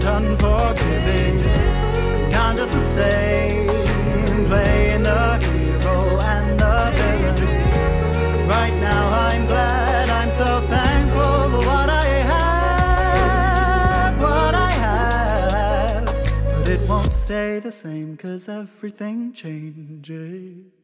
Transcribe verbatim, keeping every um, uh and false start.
unforgiving. I'm just the same, playing the hero and the villain. Right now I'm glad, I'm so thankful for what I have, what I have. But it won't stay the same, 'cause everything changes.